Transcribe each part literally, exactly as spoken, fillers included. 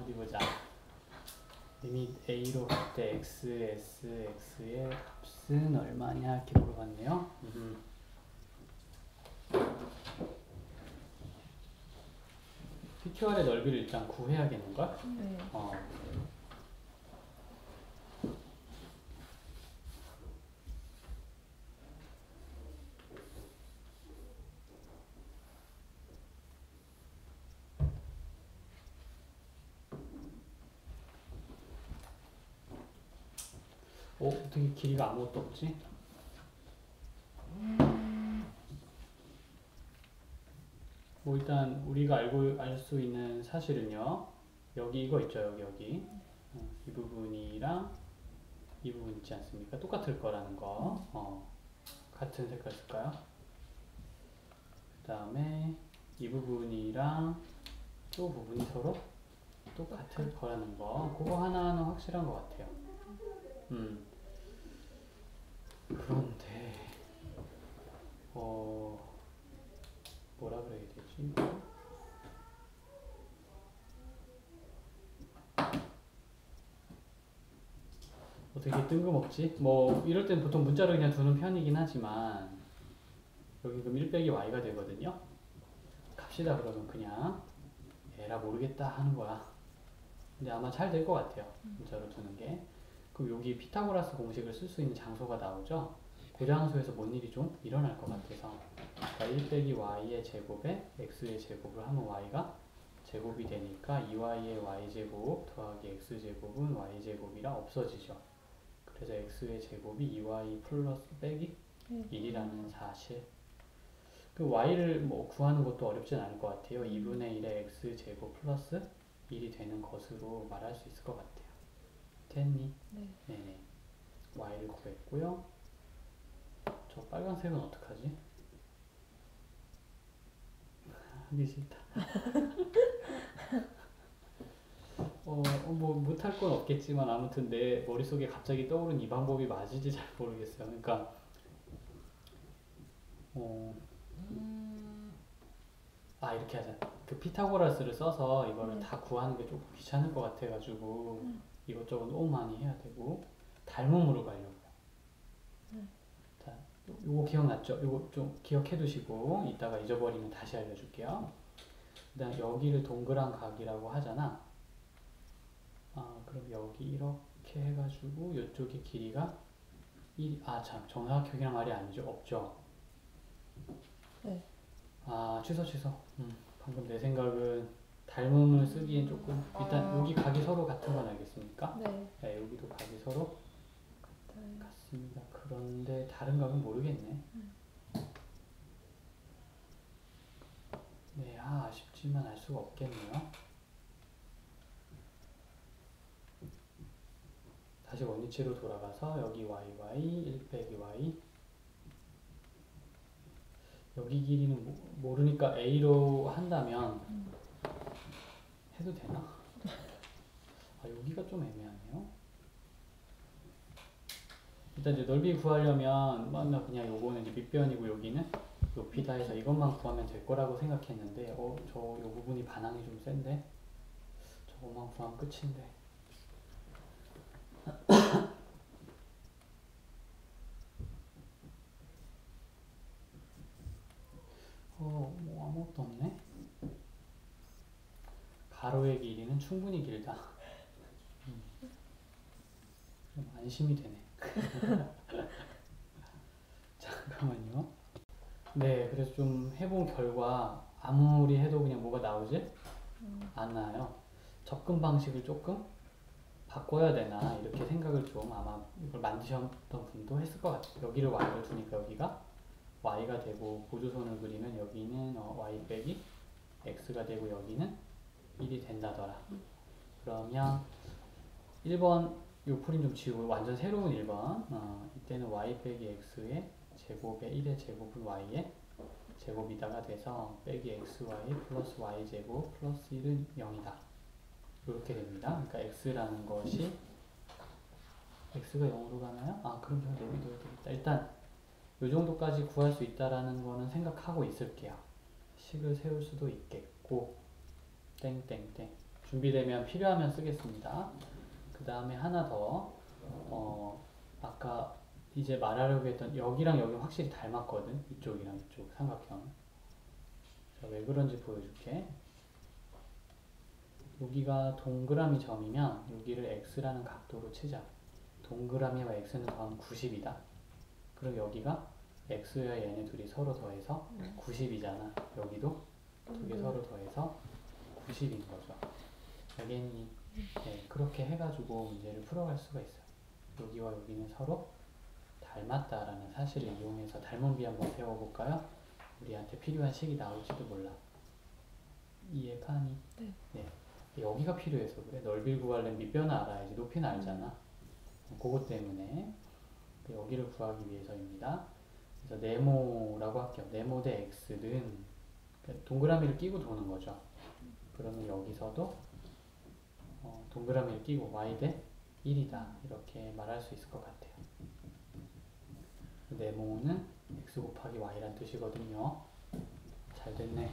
어디 보자. 리밋 a로 갈 때 x, s, x의 값은 얼마냐 이렇게 물어봤네요. 음. 피큐알의 넓이를 일단 구해야겠는걸? 네. 어. 어? 어떻게 길이가 아무것도 없지? 뭐 일단 우리가 알고 알 수 있는 사실은요. 여기 이거 있죠. 여기 여기 어, 이 부분이랑 이 부분 있지 않습니까? 똑같을 거라는 거. 어, 같은 색깔 쓸까요? 그 다음에 이 부분이랑 또 부분이 서로 똑같을 거라는 거. 그거 하나는 확실한 것 같아요. 음. 그런데 어 뭐라 그래야 되지? 어떻게 뜬금없지? 뭐 이럴 땐 보통 문자로 그냥 두는 편이긴 하지만 여기 그럼 일 빼기 y가 되거든요. 갑시다. 그러면 그냥 에라 모르겠다 하는 거야. 근데 아마 잘 될 것 같아요. 문자로 두는 게. 그럼 여기 피타고라스 공식을 쓸 수 있는 장소가 나오죠. 그 장소에서 뭔 일이 좀 일어날 것 같아서 그러니까 일 빼기 y의 제곱에 x의 제곱을 하면 y가 제곱이 되니까 이 와이의 y제곱 더하기 x제곱은 y제곱이라 없어지죠. 그래서 x의 제곱이 이 와이 플러스 빼기 일이라는 사실. 그 y를 뭐 구하는 것도 어렵진 않을 것 같아요. 이분의 일의 x제곱 플러스 일이 되는 것으로 말할 수 있을 것 같아요. 됐니? 네. 네네. y를 구했고요. 저 빨간색은 어떡하지? 하기 싫다. 어, 뭐 못할 건 없겠지만 아무튼 내 머릿속에 갑자기 떠오른 이 방법이 맞을지 잘 모르겠어요. 그러니까 어, 아 이렇게 하자. 그 피타고라스를 써서 이거를 네. 다 구하는 게 조금 귀찮을 것 같아가지고 음. 이것저것 너무 많이 해야 되고 닮음으로 가려고요. 네. 자, 요, 요거 기억났죠? 요거 좀 기억해 두시고 이따가 잊어버리면 다시 알려줄게요. 그다음 여기를 동그란 각이라고 하잖아. 아 그럼 여기 이렇게 해가지고 이쪽의 길이가 일, 아 참 정사각형이란 말이 아니죠? 없죠? 네. 아 취소 취소. 음, 방금 내 생각은 닮음을 쓰기엔 조금 일단 여기 각이 서로 같은 건 알겠습니까? 네. 네, 여기도 각이 서로 네. 같습니다. 그런데 다른 각은 모르겠네. 음. 네, 아, 아쉽지만 알 수가 없겠네요. 다시 원위치로 돌아가서 여기 와이, 일 빼기 y 여기 길이는 모, 모르니까 a로 한다면 음. 해도 되나? 아, 여기가 좀 애매하네요. 일단 이제 넓이 구하려면 뭐 그냥 요거는 이제 밑변이고 여기는 높이다 해서 이것만 구하면 될 거라고 생각했는데 어, 저 요 부분이 반항이 좀 센데 저것만 구하면 끝인데 어, 뭐 아무것도 없네. 가로의 길이는 충분히 길다. 음. 좀 안심이 되네. 잠깐만요. 네, 그래서 좀 해본 결과 아무리 해도 그냥 뭐가 나오지? 음. 안 나와요. 접근 방식을 조금 바꿔야 되나 이렇게 생각을 좀 아마 이걸 만드셨던 분도 했을 것 같아요. 여기를 y를 두니까 여기가 y가 되고 보조선을 그리면 여기는 어, y 빼기 x가 되고 여기는 일이 된다더라. 그러면 일 번 요 풀인 좀 지우고 완전 새로운 일 번 어, 이때는 y 빼기 x의 제곱에 일의 제곱은 y의 제곱이다가 돼서 빼기 xy 플러스 y제곱 플러스 일은 영이다. 이렇게 됩니다. 그러니까 x라는 것이 x가 영으로 가나요? 아 그럼 저 내비둬야 되겠다. 일단 요 정도까지 구할 수 있다라는 거는 생각하고 있을게요. 식을 세울 수도 있겠고 땡땡땡 준비되면 필요하면 쓰겠습니다. 그 다음에 하나 더, 어, 아까 이제 말하려고 했던 여기랑 여기 확실히 닮았거든. 이쪽이랑 이쪽 삼각형. 자, 왜 그런지 보여줄게. 여기가 동그라미 점이면 여기를 x라는 각도로 치자. 동그라미와 x는 더하면 구십이다. 그럼 여기가 x와 얘네 둘이 서로 더해서 네. 구십이잖아. 여기도 두 개 네. 서로 더해서 구십인 거죠. 알겠니? 네, 그렇게 해가지고 문제를 풀어갈 수가 있어요. 여기와 여기는 서로 닮았다라는 사실을 이용해서 닮은 비 한번 배워볼까요? 우리한테 필요한 식이 나올지도 몰라. 이해 파니? 네. 네. 여기가 필요해서 그래. 넓이를 구하려면 밑변을 알아야지. 높이는 알잖아. 그것 때문에 여기를 구하기 위해서입니다. 그래서 네모라고 할게요. 네모 대 x는 동그라미를 끼고 도는 거죠. 그러면 여기서도 어, 동그라미를 끼고 y 대 일이다. 이렇게 말할 수 있을 것 같아요. 네모는 x 곱하기 y란 뜻이거든요. 잘 됐네.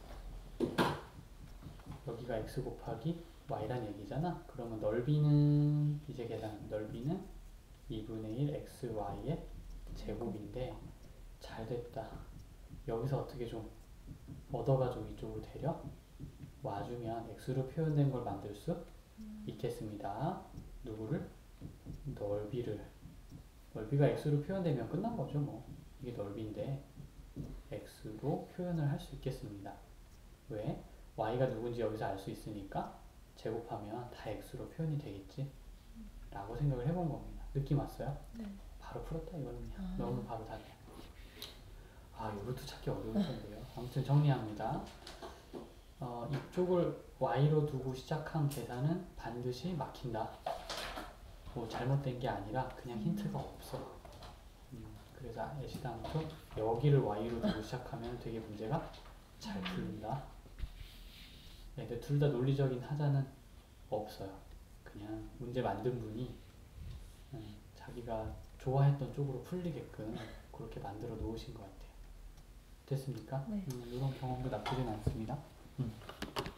여기가 x 곱하기 y란 얘기잖아. 그러면 넓이는 이제 계산. 넓이는 이분의 일 x, y의 제곱인데 잘 됐다. 여기서 어떻게 좀 얻어가지고 이쪽으로 데려 와주면 x로 표현된 걸 만들 수 있겠습니다. 누구를? 넓이를. 넓이가 x로 표현되면 끝난 거죠. 뭐 이게 넓이인데 x로 표현을 할 수 있겠습니다. 왜? y가 누군지 여기서 알 수 있으니까 제곱하면 다 x로 표현이 되겠지 라고 생각을 해본 겁니다. 느낌 왔어요? 네. 바로 풀었다 이거는요. 아. 너무 바로 답이야. 아, 이 루트 찾기 어려울 텐데요. 아무튼 정리합니다. 어, 이쪽을 y로 두고 시작한 계산은 반드시 막힌다. 뭐 잘못된 게 아니라 그냥 힌트가 없어. 음, 그래서 애시당초 여기를 y로 두고 시작하면 되게 문제가 잘 풀린다. 네, 근데 둘 다 논리적인 하자는 없어요. 그냥 문제 만든 분이 음, 자기가 좋아했던 쪽으로 풀리게끔 그렇게 만들어 놓으신 것 같아요. 됐습니까? 네. 음, 이런 경험도 나쁘진 않습니다. 음.